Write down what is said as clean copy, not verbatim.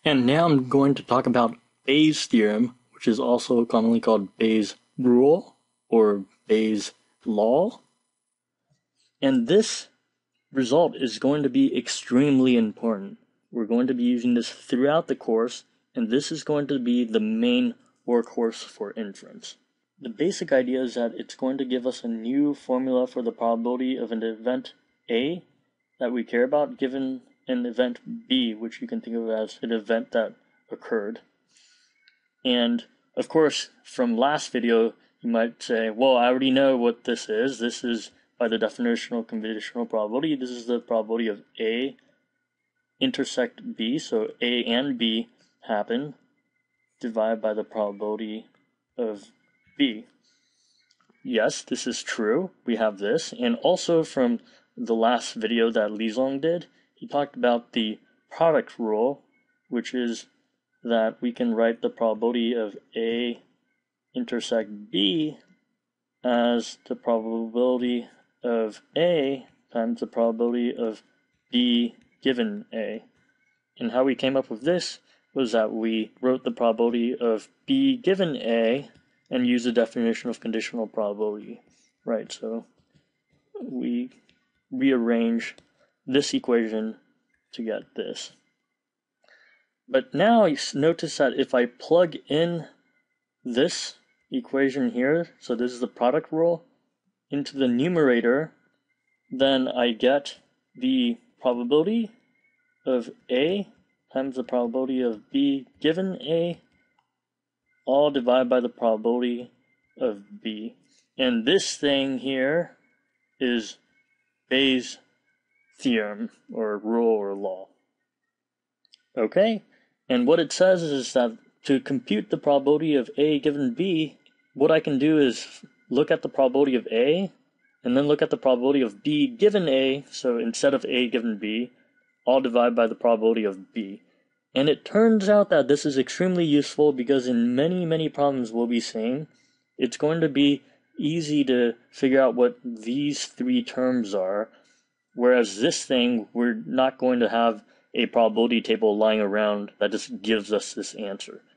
And now I'm going to talk about Bayes' theorem, which is also commonly called Bayes' rule or Bayes' law. And this result is going to be extremely important. We're going to be using this throughout the course, and this is going to be the main workhorse for inference. The basic idea is that it's going to give us a new formula for the probability of an event A that we care about given an event B, which you can think of as an event that occurred. And of course, from last video, you might say, well, I already know what this is. This is, by the definitional conditional probability, this is the probability of A intersect B, so A and B happen, divided by the probability of B. Yes, this is true. We have this. And also from the last video that Lizong did, he talked about the product rule, which is that we can write the probability of A intersect B as the probability of A times the probability of B given A. And how we came up with this was that we wrote the probability of B given A and used the definition of conditional probability. Right, so we rearrange this equation to get this. But now you notice that if I plug in this equation here, so this is the product rule, into the numerator, then I get the probability of A times the probability of B given A, all divided by the probability of B. And this thing here is Bayes' theorem, or rule, or law. Okay? And what it says is that to compute the probability of A given B, what I can do is look at the probability of A, and then look at the probability of B given A, so instead of A given B, all divide by the probability of B. And it turns out that this is extremely useful because in many problems we'll be seeing, it's going to be easy to figure out what these three terms are, whereas this thing, we're not going to have a probability table lying around that just gives us this answer.